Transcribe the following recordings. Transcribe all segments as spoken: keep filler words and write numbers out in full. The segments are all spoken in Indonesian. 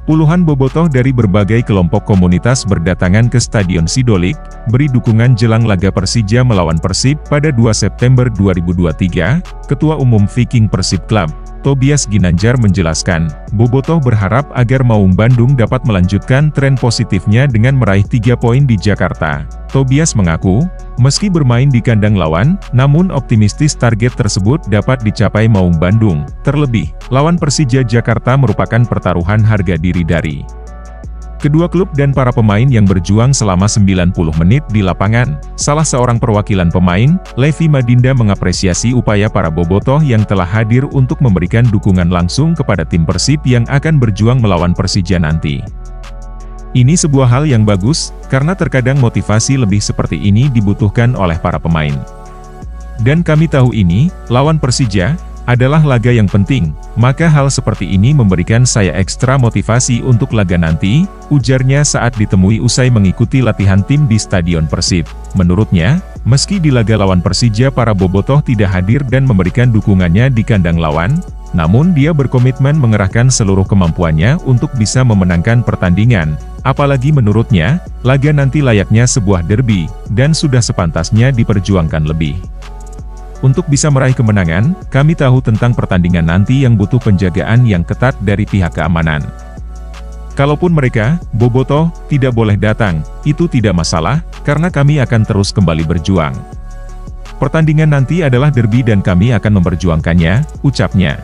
Puluhan bobotoh dari berbagai kelompok komunitas berdatangan ke Stadion Sidolik, beri dukungan jelang laga Persija melawan Persib pada dua September dua ribu dua puluh tiga, Ketua Umum Viking Persib Club, Tobias Ginanjar menjelaskan, bobotoh berharap agar Maung Bandung dapat melanjutkan tren positifnya dengan meraih tiga poin di Jakarta. Tobias mengaku, meski bermain di kandang lawan, namun optimistis target tersebut dapat dicapai Maung Bandung. Terlebih, lawan Persija Jakarta merupakan pertaruhan harga diri dari kedua klub dan para pemain yang berjuang selama sembilan puluh menit di lapangan. Salah seorang perwakilan pemain, Levi Madinda mengapresiasi upaya para bobotoh yang telah hadir untuk memberikan dukungan langsung kepada tim Persib yang akan berjuang melawan Persija nanti. Ini sebuah hal yang bagus, karena terkadang motivasi lebih seperti ini dibutuhkan oleh para pemain. Dan kami tahu ini, lawan Persija, adalah laga yang penting, maka hal seperti ini memberikan saya ekstra motivasi untuk laga nanti, ujarnya saat ditemui usai mengikuti latihan tim di Stadion Persib. Menurutnya, meski di laga lawan Persija para bobotoh tidak hadir dan memberikan dukungannya di kandang lawan, namun dia berkomitmen mengerahkan seluruh kemampuannya untuk bisa memenangkan pertandingan. Apalagi menurutnya, laga nanti layaknya sebuah derby, dan sudah sepantasnya diperjuangkan lebih. Untuk bisa meraih kemenangan, kami tahu tentang pertandingan nanti yang butuh penjagaan yang ketat dari pihak keamanan. Kalaupun mereka, bobotoh, tidak boleh datang, itu tidak masalah, karena kami akan terus kembali berjuang. Pertandingan nanti adalah derby dan kami akan memperjuangkannya, ucapnya.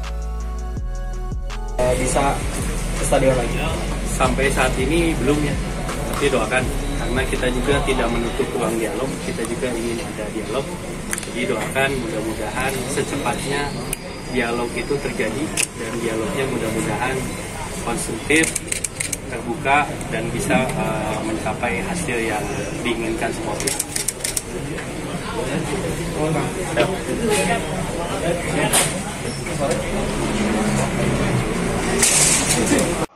Bisa ke stadion lagi? Sampai saat ini belum ya, tapi doakan, karena kita juga tidak menutup ruang dialog, kita juga ingin ada dialog. Jadi doakan mudah-mudahan secepatnya dialog itu terjadi, dan dialognya mudah-mudahan konstruktif, terbuka, dan bisa uh, mencapai hasil yang diinginkan semua pihak.